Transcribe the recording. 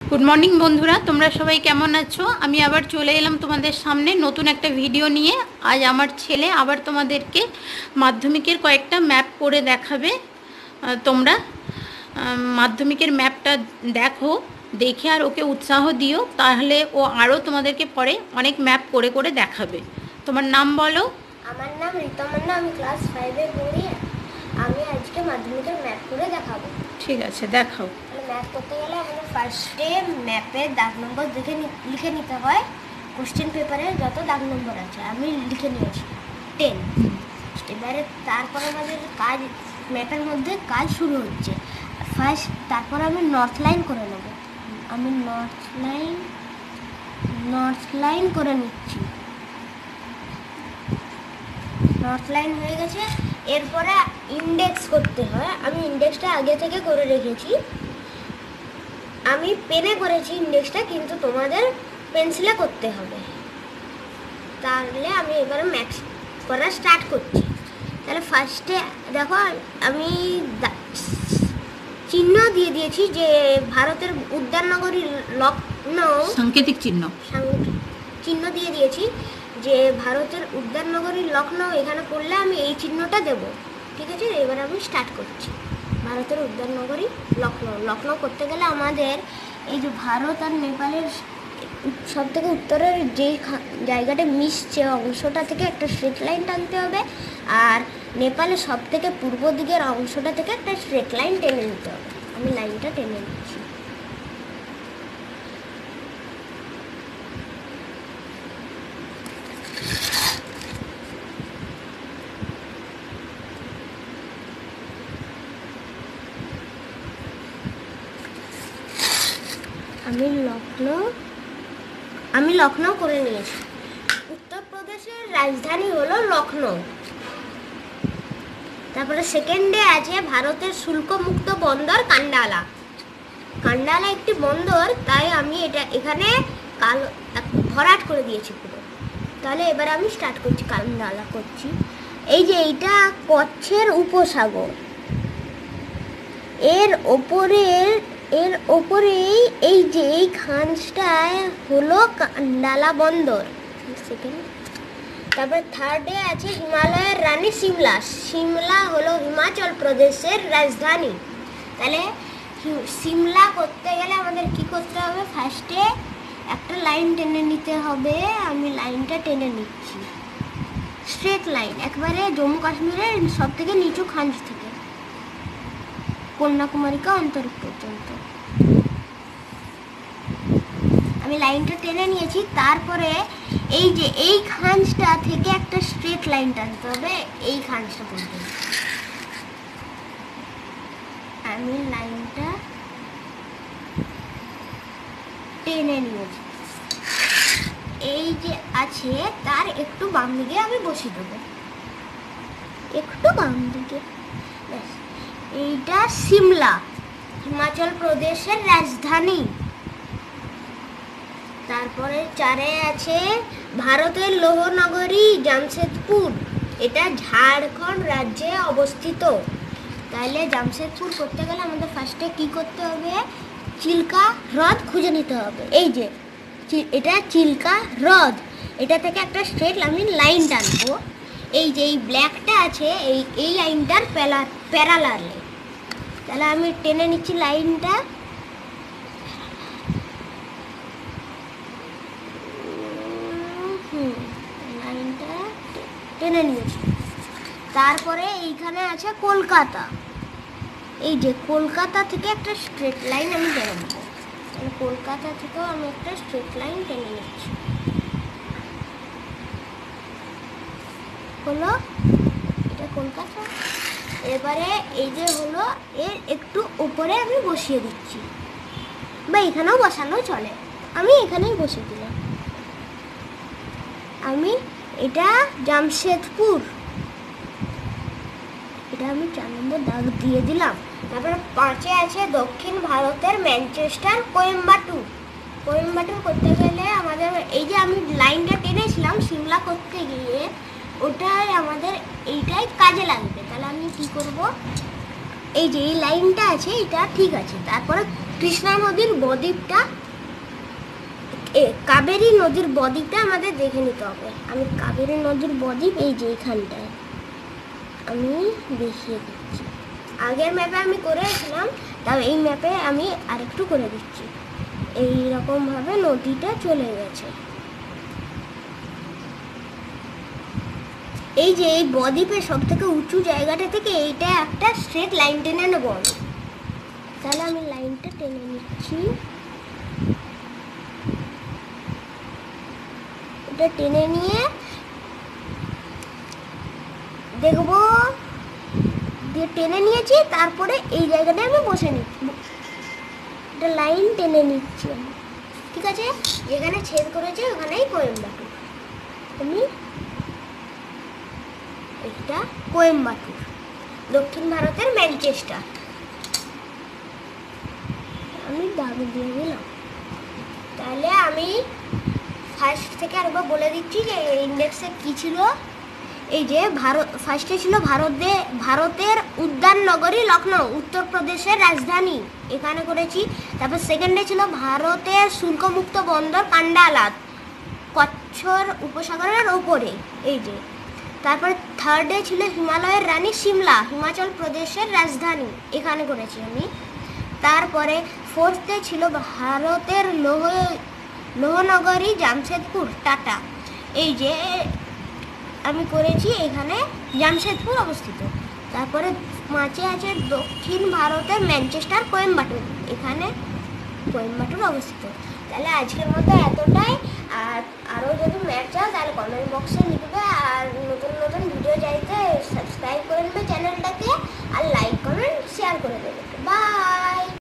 Good morning বন্ধুরা, তোমরা সবাই কেমন আছো? আমি আবার চলে এলাম তোমাদের সামনে নতুন একটা ভিডিও নিয়ে। আজ আমার ছেলে আবার তোমাদেরকে মাধ্যমিকের কয়েকটা ম্যাপ করে দেখাবে। তোমরা মাধ্যমিকের ম্যাপটা দেখো, দেখে আর ওকে উৎসাহ দিও, তাহলে ও আরও তোমাদেরকে পরে অনেক ম্যাপ করে করে দেখাবে। তোমার নাম বলো। আমার নাম ঋতমান্না, আমি ক্লাস 5-এ পড়ি। আমি আজকে মাধ্যমিকের ম্যাপ করে দেখাবো। ঠিক আছে, দেখাও। ম্যাপ করতে গেলে আমাদের ফার্স্টে ম্যাপের দাগ নম্বর লিখে নিতে হয়। কোশ্চেন পেপারে যত দাগ নম্বর আছে আমি লিখে নিয়েছি 10। এবারে তারপরে আমাদের কাজ, ম্যাপের মধ্যে কাজ শুরু হচ্ছে। তারপর আমি নর্থ লাইন করে নেব। আমি নর্থ লাইন করে নিচ্ছি। নর্থ লাইন হয়ে গেছে। এরপরে ইন্ডেক্স করতে হয়। আমি ইন্ডেক্সটা আগে থেকে করে রেখেছি। আমি পেনে করেছি ইন্ডেক্সটা, কিন্তু তোমাদের পেন্সিলে করতে হবে। তাহলে আমি এবারে ম্যাক্স করা স্টার্ট করছি। তাহলে ফার্স্টে দেখো, আমি চিহ্ন দিয়ে দিয়েছি যে ভারতের উদ্যাননগরী লখনৌ, সাংকেতিক চিহ্ন চিহ্ন দিয়ে দিয়েছি যে ভারতের উদ্যাননগরী লখনৌ এখানে করলে আমি এই চিহ্নটা দেব। ঠিক আছে, এবার আমি স্টার্ট করছি। ভারতের উদ্যাননগরী লখনৌ করতে গেলে আমাদের এই যে ভারত আর নেপালের সব থেকে উত্তরের যেই জায়গাটা মিশছে অংশটা থেকে একটা স্ট্রেট লাইন টানতে হবে, আর নেপালের সব থেকে পূর্ব দিকের অংশটা থেকে একটা স্ট্রেট লাইন টেনে নিতে হবে। আমি লাইনটা টেনে নিচ্ছি। আমি লখনৌ করে নিয়েছি। উত্তরপ্রদেশের রাজধানী হলো লখনৌ। তারপরে সেকেন্ডে আছে ভারতের শুল্কমুক্ত বন্দর কান্ডালা। কান্ডালা একটি বন্দর, তাই আমি এখানে ভরাট করে দিয়েছি পুরো। তাহলে এবার আমি স্টার্ট করছি, কান্ডালা করছি। এই যে এইটা কচ্ছের উপসাগর, এর ওপরেই এই যে এই খানটায় হলো কান্ডালা বন্দর। তারপর থার্ডে আছে হিমালয়ের রানী সিমলা। সিমলা হলো হিমাচল প্রদেশের রাজধানী। তাহলে সিমলা করতে গেলে আমাদের কি করতে হবে? ফার্স্টে একটা লাইন টেনে নিতে হবে। আমি লাইনটা টেনে নিচ্ছি, স্ট্রেট লাইন, একবারে জম্মু কাশ্মীরের সব থেকে নিচু খান থেকে কন্যাকুমারিকা অন্তরীপ পর্যন্ত আমি লাইনটা টেনে নিয়েছি। তারপরে এই যে এই খাঁজটা থেকে একটা স্ট্রেট লাইন টানতে হবে এই খাঁজটা পর্যন্ত। আমি লাইনটা টেনে নিয়েছি। এই যে আছে তার একটু বাম দিকে আমি বসিয়ে দেবো, একটু বাম দিকে। এইটা সিমলা, হিমাচল প্রদেশের রাজধানী। তারপরে 4-এ আছে ভারতের লৌহনগরী জামশেদপুর। এটা ঝাড়খণ্ড রাজ্যে অবস্থিত। তাহলে জামশেদপুর করতে গেলে আমাদের ফার্স্টে কি করতে হবে? চিল্কা হ্রদ খুঁজে নিতে হবে। এই যে এটা চিল্কা হ্রদ, এটা থেকে একটা স্ট্রেট আমি লাইন টানবো। এই যে এই ব্ল্যাকটা আছে এই লাইনটার প্যারালালে। তাহলে আমি টেনে নিচ্ছি লাইনটা। লাইনটা টেনে নিয়েছি। তারপরে এইখানে আছে কলকাতা। এই যে কলকাতা থেকে একটা স্ট্রেট লাইন আমি টেনে নেব। কলকাতা থেকেও আমি একটা স্ট্রেট লাইন টেনে নিচ্ছি। হলো এটা কলকাতা। এবারে এই যে হলো এর একটু উপরে আমি বসিয়ে দিচ্ছি, বা এখানেও বসানো চলে, আমি এখানেই বসিয়ে দিলাম। আমি এটা জামশেদপুর, এটা আমি 4 নম্বর দাগ দিয়ে দিলাম। তারপরে 5-এ আছে দক্ষিণ ভারতের ম্যানচেস্টার কোয়েম্বাটুর করতে গেলে আমাদের এই যে আমি লাইনটা টেনেছিলাম সিমলা করতে গিয়ে, ওটাই আমাদের এইটাই কাজে লাগবে। তাহলে আমি কি করব? এই যে এই লাইনটা আছে এটা ঠিক আছে। তারপরে কৃষ্ণা নদীর বদ্বীপটা, কাবেরী নদীর বদ্বীপটা আমাদের দেখে নিতে হবে। আমি কাবেরী নদীর বদ্বীপ এই যে এইখানটায় আমি দেখিয়ে দিচ্ছি। আগের ম্যাপে আমি করেছিলাম, তাও এই ম্যাপে আমি আরেকটু করে দিচ্ছি। এই রকমভাবে নদীটা চলে গেছে। এই যে এই বদ্বীপের সব থেকে উঁচু জায়গাটা থেকে এইটা একটা স্ট্রেট লাইন টেনে নেব আমি। তাহলে আমি লাইনটা টেনে নিচ্ছি। এটা টেনে নিয়ে দেখবো দিয়ে টেনে নিয়েছি। তারপরে এই জায়গাটায় আমি বসে নিচ্ছি, এটা লাইন টেনে নিচ্ছি আমি। ঠিক আছে, যেখানে ছেদ করেছে ওখানেই কোয়েম্বাটুর। আমি এটা কোয়েম্বাটুর, দক্ষিণ ভারতের ম্যানচেস্টার। আমি দাগ দিয়ে দিলাম। তাহলে আমি ফার্স্ট থেকে আরেকবার বলে দিচ্ছি যে ইন্ডেক্সে কী ছিল। এই যে ফার্স্টে ছিল ভারতের উদ্যান নগরী লখনৌ, উত্তরপ্রদেশের রাজধানী, এখানে করেছি। তারপর সেকেন্ডে ছিল ভারতের শুল্কমুক্ত বন্দর কান্ডালা, কচ্ছর উপসাগরের ওপরে, এই যে। তারপরে থার্ডে ছিল হিমালয়ের রানী সিমলা, হিমাচল প্রদেশের রাজধানী, এখানে করেছি আমি। তারপরে ফোর্থে ছিল ভারতের লৌহনগরী জামশেদপুর, টাটা, এই যে আমি করেছি, এখানে জামশেদপুর অবস্থিত। তারপরে মাঝে আছে দক্ষিণ ভারতের ম্যানচেস্টার, কোয়েম্বাটুর, এখানে কোয়েম্বাটুর অবস্থিত। তাহলে আজকের মতো এতটাই। আর আরও যদি ম্যাপ চাও তাহলে কমেন্ট বক্সে লিখবে। আর নতুন নতুন ভিডিও চাইতে সাবস্ক্রাইব করে নেবে চ্যানেলটাকে, আর লাইক কমেন্ট শেয়ার করে দেবে। বাই।